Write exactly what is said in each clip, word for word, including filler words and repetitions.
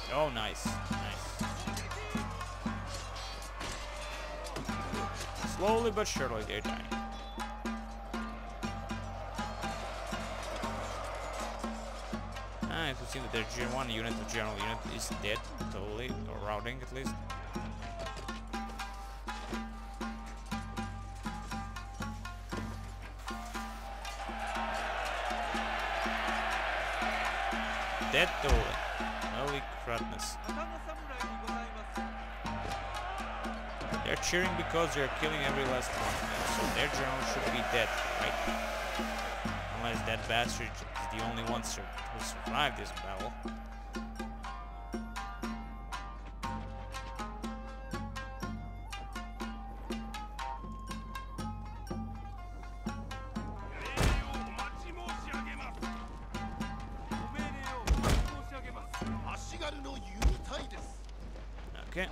Oh, nice. Nice. Slowly but surely they're dying. Ah, it would seem that their gen one unit, the general unit, is dead totally, or routing at least. Dead totally. Holy crapness. They're cheering because they're killing every last one of them, so their general should be dead, right? Unless that bastard is the only one sur who survived this battle. Okay.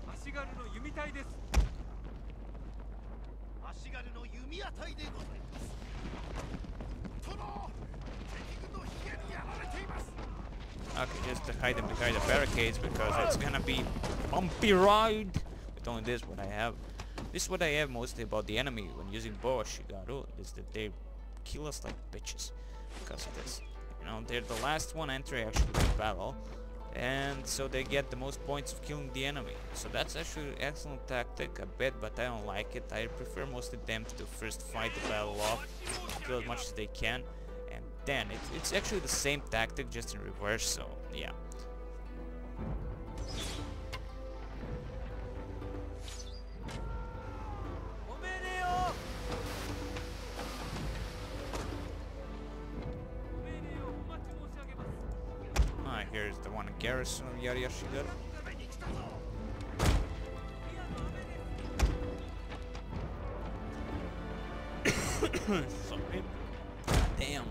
Okay, just to hide them behind the barricades because it's gonna be bumpy ride. With only this, what I have. This is what I have mostly about the enemy when using Boa Shigaru, is that they kill us like bitches because of this. You know, they're the last one entering actually the battle, and so they get the most points of killing the enemy. So that's actually an excellent tactic, I bet, but I don't like it. I prefer mostly them to first fight the battle off, kill as much as they can, and then it's, it's actually the same tactic, just in reverse, so yeah. Ah, here's the one garrison of Yari Yashigaru. Sorry. Damn.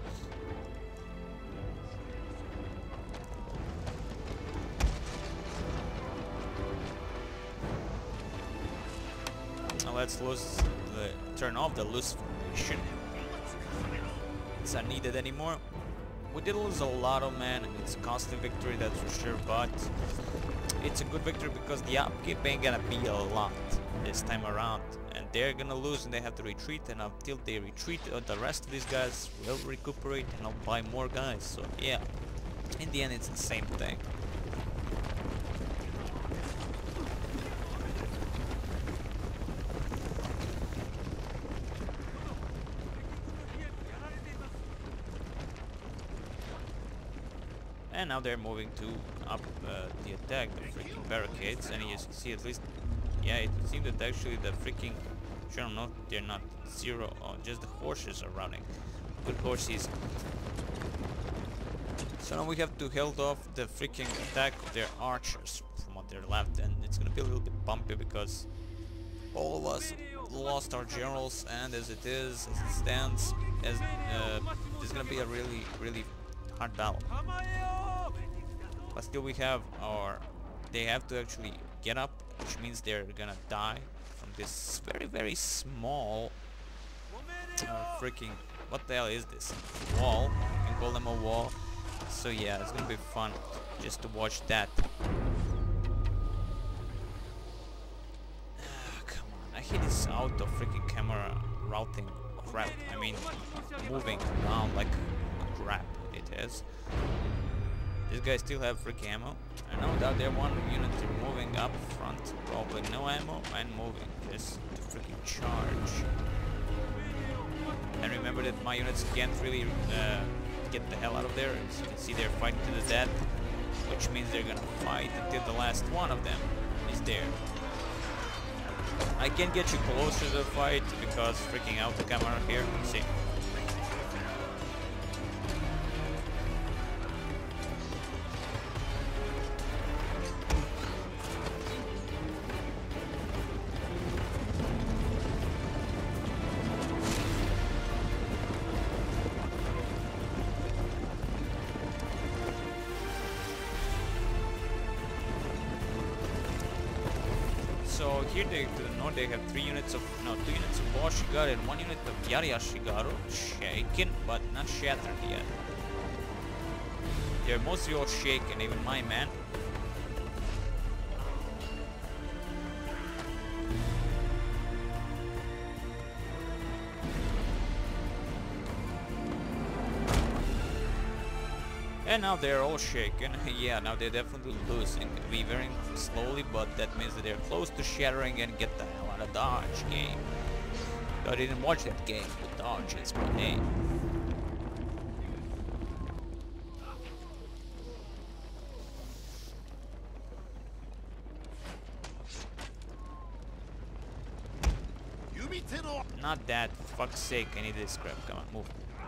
Now let's lose the turn off the loose formation. It's not needed anymore. We did lose a lot of men, and it's a costly victory, that's for sure, but it's a good victory because the upkeep ain't gonna be a lot this time around, and they're gonna lose and they have to retreat, and until they retreat, uh, the rest of these guys will recuperate and I'll buy more guys, so yeah, in the end it's the same thing. And now they're moving to up uh, the attack, the freaking barricades, and as you can see, at least, yeah, it seems that actually the freaking, sure, no, they're not zero, oh, just the horses are running. Good horses. So now we have to hold off the freaking attack of their archers from what they're left, and it's gonna be a little bit bumpy because all of us lost our generals, and as it is, as it stands, as uh, it's gonna be a really, really hard battle. But still we have our, they have to actually get up, which means they're gonna die from this very very small uh, freaking, what the hell is this, wall, you can call them a wall. So yeah, it's gonna be fun just to watch that. Ah, come on, I hate this out of freaking camera routing crap. I mean, moving around like crap it is. These guys still have freaking ammo. I know that they're one unit moving up front, probably no ammo and moving just to freaking charge. And remember that my units can't really uh, get the hell out of there. As you can see, they're fighting to the death, which means they're gonna fight until the last one of them is there. I can't get you closer to the fight because freaking out the camera here. Let's see. So here they, to the north, they have three units of, no, two units of Boa Shigaru and one unit of Yari Yashigaru, shaken but not shattered yet. They're mostly all shaken, even my man. And now they're all shaken. Yeah, now they're definitely losing. Weavering slowly, but that means that they're close to shattering and get the hell out of Dodge game. I didn't watch that game, but Dodge is my name. Not that, for fuck's sake, I need this crap. Come on, move.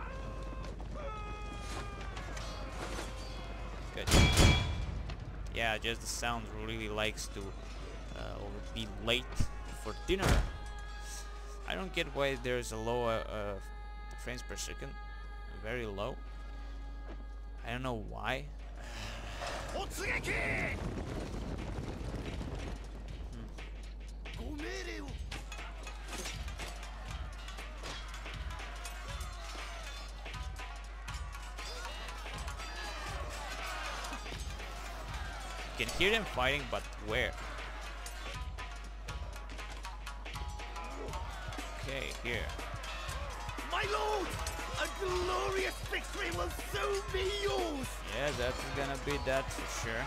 Good. Yeah, just the sound really likes to uh, be late for dinner. I don't get why there's a low uh, uh, frames per second. Very low. I don't know why. Hmm. You can hear them fighting, but where? Okay, here. My lord, a glorious victory will soon be yours. Yeah, that's gonna be that for sure.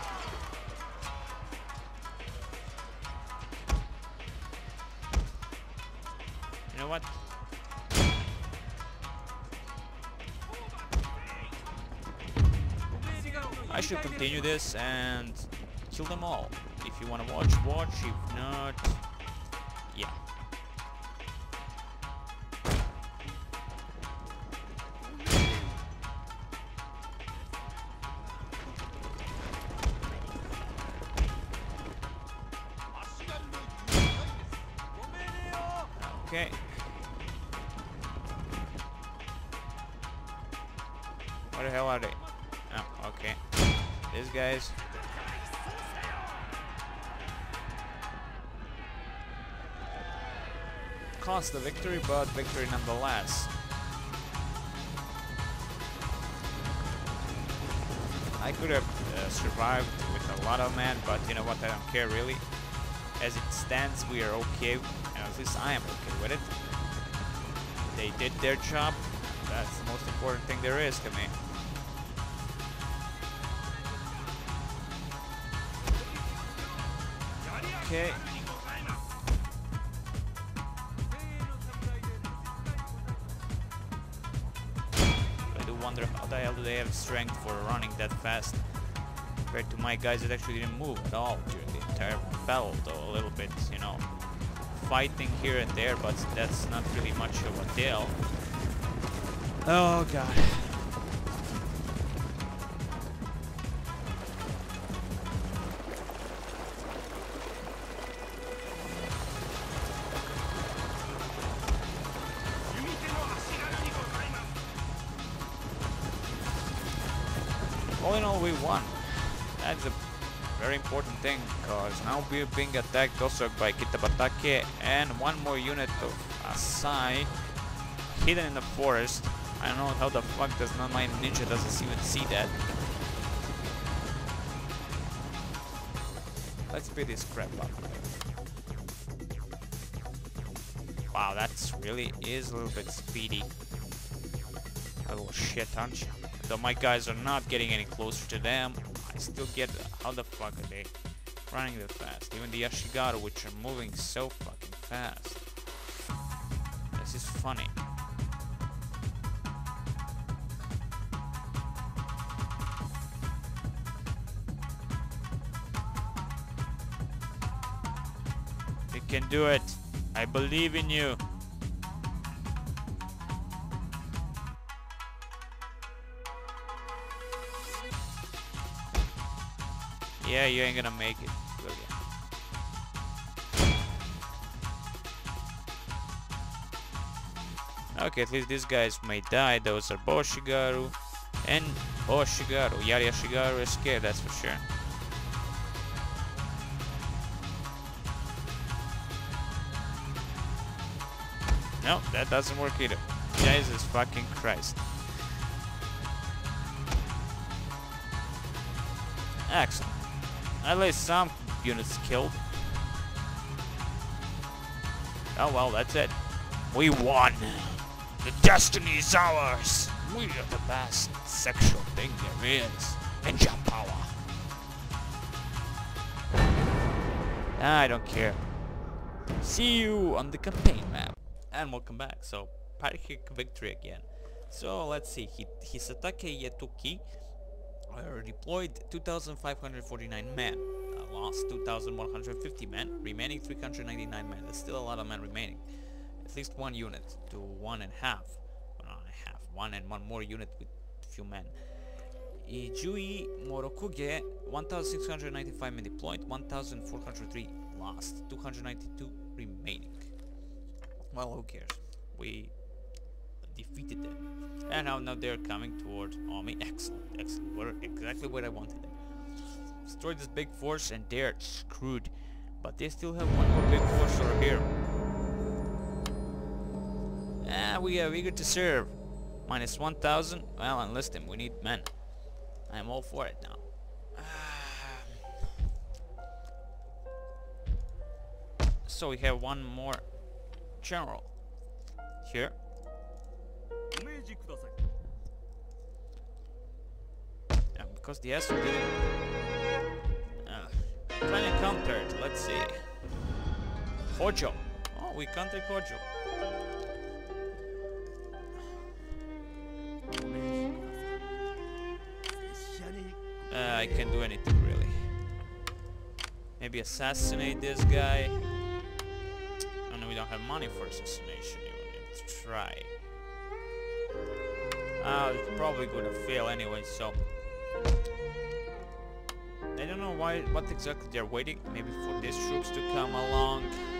You know what? I should continue this and kill them all. If you want to watch, watch. If not, yeah. Okay. Where the hell are they? Oh, okay. These guys. Cost the victory, but victory nonetheless. I could have uh, survived with a lot of men, but you know what, I don't care really. As it stands, we are okay, and at least I am okay with it. They did their job. That's the most important thing there is to me. Okay. I do wonder how the hell do they have strength for running that fast compared to my guys that actually didn't move at all during the entire battle, though a little bit, you know, fighting here and there, but that's not really much of a deal. Oh god. All in all, we won. That's a very important thing, because now we're being attacked also by Kitabatake and one more unit of Asai hidden in the forest. I don't know how the fuck does not my ninja doesn't even see that. Let's beat this crap up. Wow, that's really is a little bit speedy. A little shit, aren't you? Though my guys are not getting any closer to them, I still get how the fuck are they running that fast? Even the Ashigaru, which are moving so fucking fast. This is funny. You can do it. I believe in you. Yeah, you ain't gonna make it, will you? Okay, at least these guys may die. Those are Boshigaru and Boshigaru. Yari Ashigaru is scared, that's for sure. No, that doesn't work either. Jesus fucking Christ. Excellent. At least some units killed. Oh well, that's it. We won. The destiny is ours. We are the best sexual thing there is. Ninja power. I don't care. See you on the campaign map. And welcome back. So, Parikik victory again. So, let's see. He, Hisatake Yatuki uh, deployed two thousand five hundred forty-nine men. Uh, lost two thousand one hundred fifty men. Remaining three hundred ninety-nine men. There's still a lot of men remaining. At least one unit to one and a half. One and a half. One and one more unit with few men. Ijui Morokuge, one thousand six hundred ninety-five men deployed, one thousand four hundred three lost, two hundred ninety-two remaining. Well, who cares? We defeated them. And now, now they're coming toward Omi. Excellent, excellent. We're exactly what I wanted them. Destroyed this big force and they're screwed. But they still have one more big force over here. Ah, we are eager to serve. Minus one thousand. Well, enlist them. We need men. I'm all for it now. So we have one more general here. Yeah, because the Esther didn't uh, kind of countered. Let's see. Hojo. Oh, we countered Hojo. Uh, I can't do anything really. Maybe assassinate this guy. Oh no, we don't have money for assassination. You need to try. Uh, it's probably gonna fail anyway. So I don't know why. What exactly they're waiting? Maybe for these troops to come along.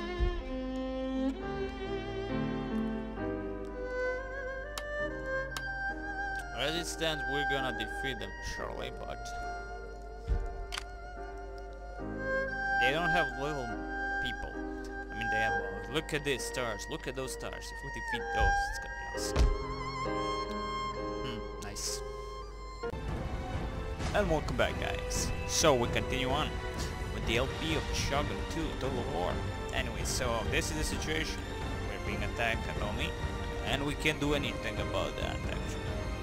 As it stands, we're gonna defeat them surely, but they don't have little people. I mean, they have. Uh, look at these stars. Look at those stars. If we defeat those, it's gonna be awesome. Hmm, nice. And welcome back, guys. So we continue on with the L P of Shogun two Total War. Anyway, so this is the situation. We're being attacked at Omi, and we can't do anything about that actually.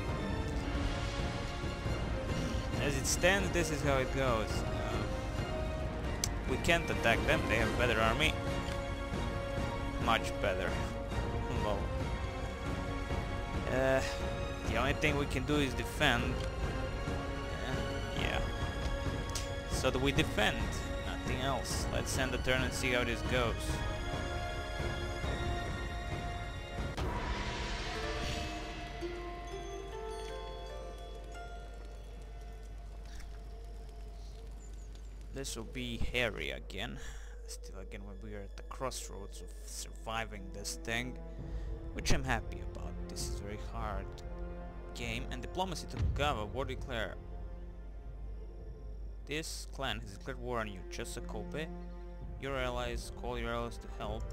As it stands, this is how it goes. Uh, we can't attack them, they have a better army. Much better. Well, uh, the only thing we can do is defend. Uh, yeah. So that we defend, nothing else. Let's end the turn and see how this goes. This will be hairy again. Still again when we are at the crossroads of surviving this thing, which I'm happy about. This is a very hard game. And diplomacy to Tokugawa, war declare. This clan has declared war on you, Chosokobe. Your allies, call your allies to help.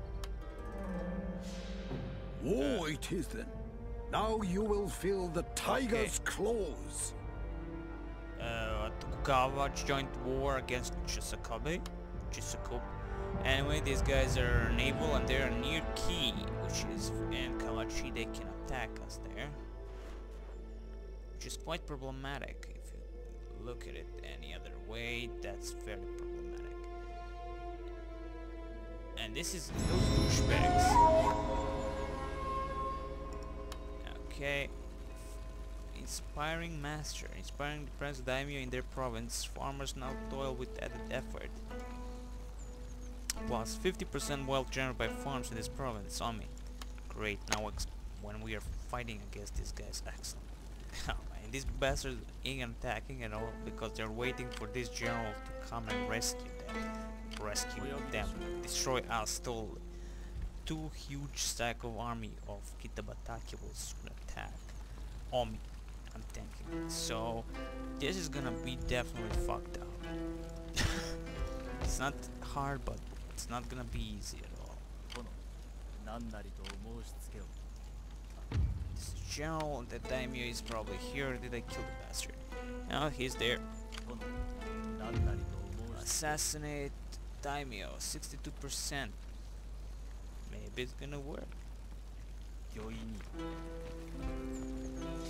War uh, it is then. Now you will feel the tiger's okay. claws. Uh, Tokugawa joined war against Chosokobe. Chosokobe. Anyway, these guys are naval and they're near Ki, which is in Kawachi. They can attack us there, which is quite problematic. If you look at it any other way, that's very problematic. And this is those douchebags. Okay. Inspiring master, inspiring the Prince Daimyo in their province. Farmers now toil with added effort. Plus fifty percent wealth generated by farms in this province. Omi. Great, now ex when we are fighting against these guys, excellent. Oh man, these bastards ain't attacking at all because they're waiting for this general to come and rescue them. Rescue them. Destroy us totally. Two huge stack of army of Kitabatake will soon attack Omi. I'm thinking. So this is gonna be definitely fucked up. It's not hard, but it's not gonna be easy at all. This general, the daimyo is probably here. Did I kill the bastard? No, he's there. Assassinate daimyo, sixty-two percent. Maybe it's gonna work.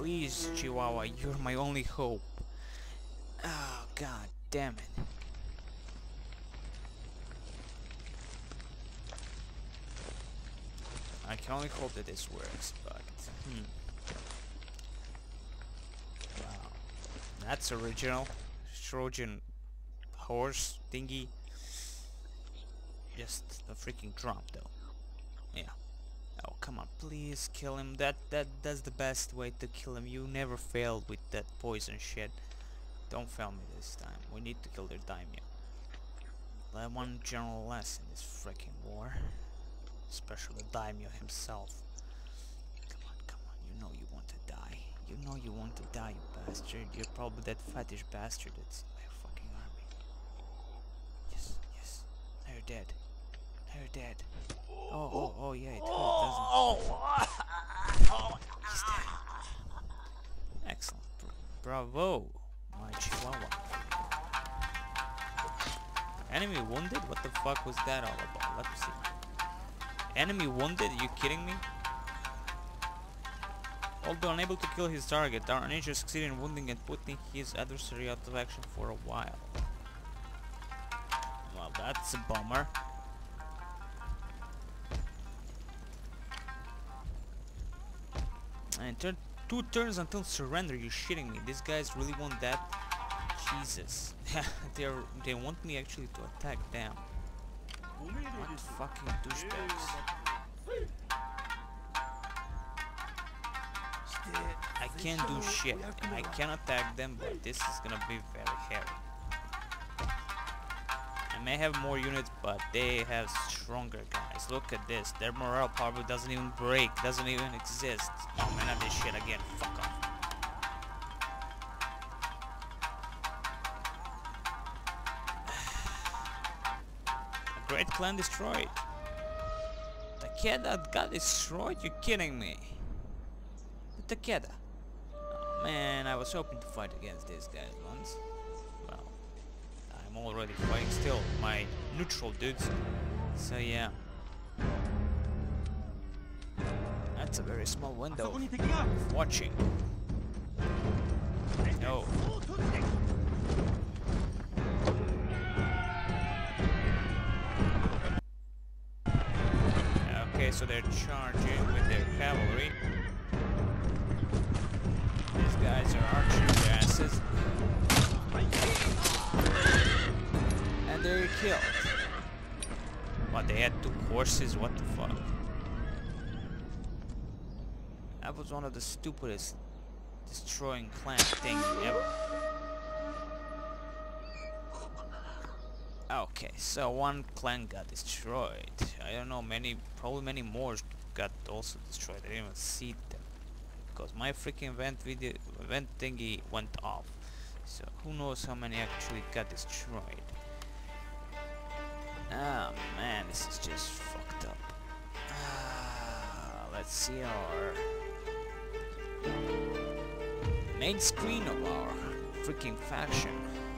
Please, Chihuahua, you're my only hope. Oh, god damn it. I can only hope that this works, but... Hmm. Wow. That's original. Trojan horse thingy. Just a freaking drum, though. Yeah. Oh, come on, please kill him. That that that's the best way to kill him. You never failed with that poison shit. Don't fail me this time. We need to kill their daimyo. Let one general less in this freaking war. Especially the daimyo himself. Come on, come on. You know you want to die. You know you want to die, you bastard. You're probably that fetish bastard that's in my fucking army. Yes, yes. Now you're dead. Now you're dead. Oh, oh, oh, yeah, it hurt, doesn't it? He's dead. Excellent. Bravo, my Chihuahua. Enemy wounded? What the fuck was that all about? Let me see. Enemy wounded? Are you kidding me? Although unable to kill his target, our ninja succeeded in wounding and putting his adversary out of action for a while. Well, that's a bummer. And turn two turns until surrender. You're shitting me. These guys really want that? Jesus. they they want me actually to attack them. What fucking douchebags. I can't do shit. I can attack them, but this is gonna be very heavy. I may have more units, but they have stronger guys. Look at this. Their morale probably doesn't even break, doesn't even exist. Oh man, not this shit again. Fuck off. A great clan destroyed. Takeda got destroyed? You're kidding me. Takeda. Oh man, I was hoping to fight against these guys once. Well, I'm already fighting still my neutral dudes. So yeah. That's a very small window of watching. No. Okay, so they're charging with their cavalry. These guys are arching their asses. And they're killed. What, they had two horses? What the fuck? That was one of the stupidest destroying clan things ever. Okay, so one clan got destroyed. I don't know, many, probably many more got also destroyed. I didn't even see them. Because my freaking event video, event thingy went off. So who knows how many actually got destroyed. Ah man, this is just fucked up. Ah, let's see our main screen of our freaking faction.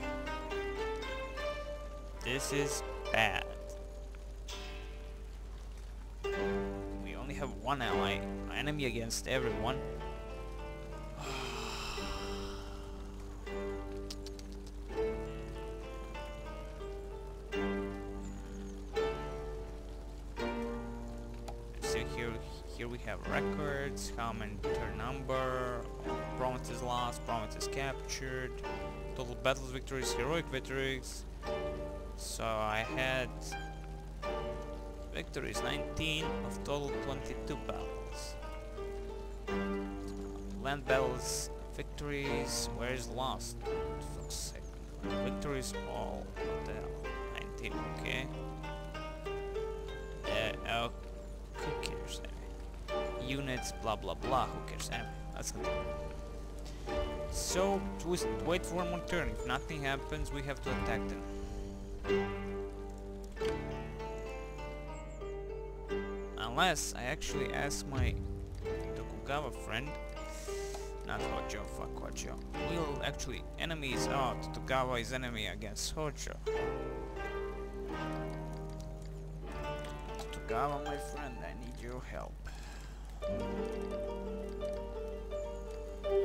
This is bad. We only have one ally, enemy against everyone. So here, here we have records, how many turn number, provinces lost, provinces captured, total battles, victories, heroic victories. So I had victories nineteen of total twenty-two battles. Land battles, victories, where is lost? For fuck's sake. Victories all, what the hell? nineteen, okay. Uh, oh, who cares anyway? Units, blah blah blah, who cares anyway? That's not it. So, we wait for one more turn. If nothing happens, we have to attack them. Unless I actually ask my Tokugawa friend, not Hojo, fuck Hojo. We'll actually enemies out. Oh, Tokugawa is enemy against Hojo. Tokugawa, my friend, I need your help.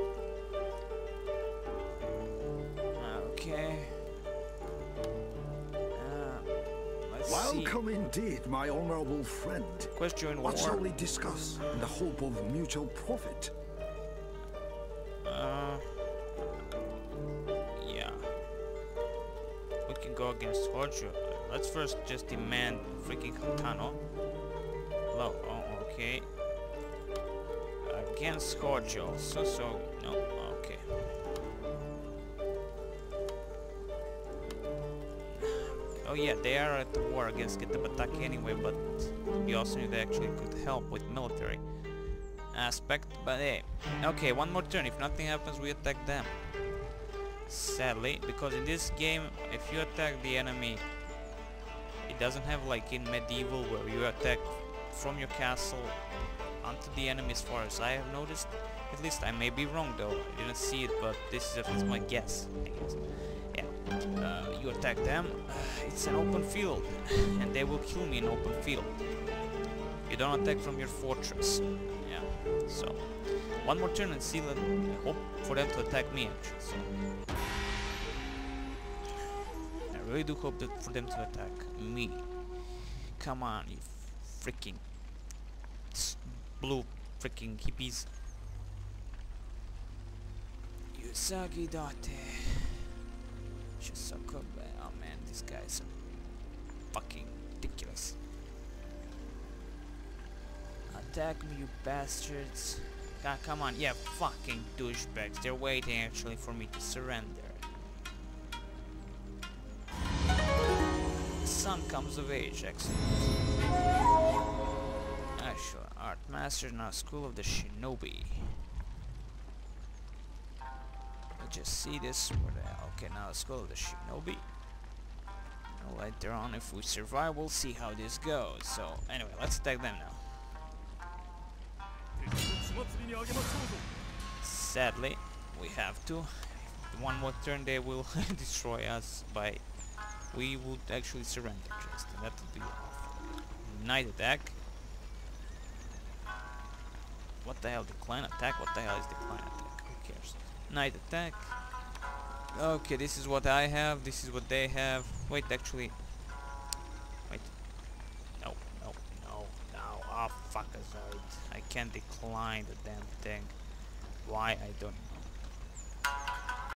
Welcome indeed, my honorable friend. Quest join What war. shall we discuss in the hope of mutual profit? Uh, yeah. We can go against Hojo. Let's first just demand freaking Hatano. Hello. Oh, okay. Against Hojo. So, so, no. Okay. Oh yeah, they are at the war against Kitabatake anyway, but we also knew they actually could help with military aspect, but hey. Okay, one more turn. If nothing happens, we attack them. Sadly, because in this game, if you attack the enemy, it doesn't have like in medieval where you attack from your castle onto the enemy, as far as I have noticed. At least I may be wrong though, I didn't see it, but this is just my guess, I guess. Yeah, uh, you attack them, uh, it's an open field, and they will kill me in open field. You don't attack from your fortress. Yeah, so one more turn and see, let I hope for them to attack me actually. So I really do hope that for them to attack me. Come on, you freaking blue freaking hippies. Usagi Date. Shisakobe. Oh man, these guys are fucking ridiculous. Attack me, you bastards. Ah, come on, yeah, fucking douchebags. They're waiting actually for me to surrender. The son comes of age, excellent. Actual art master, now school of the shinobi. Let's just see this. Where the hell? Okay, now school of the shinobi. And later on, if we survive, we'll see how this goes. So, anyway, let's attack them now. Sadly, we have to. One more turn, they will destroy us by. We would actually surrender just, and that would be awful. Night attack. What the hell? Decline attack? What the hell is decline attack? Who cares? Night attack. Okay, this is what I have. This is what they have. Wait, actually. Wait. No, no, no, no. Oh, fuck, sorry. I can't decline the damn thing. Why? I don't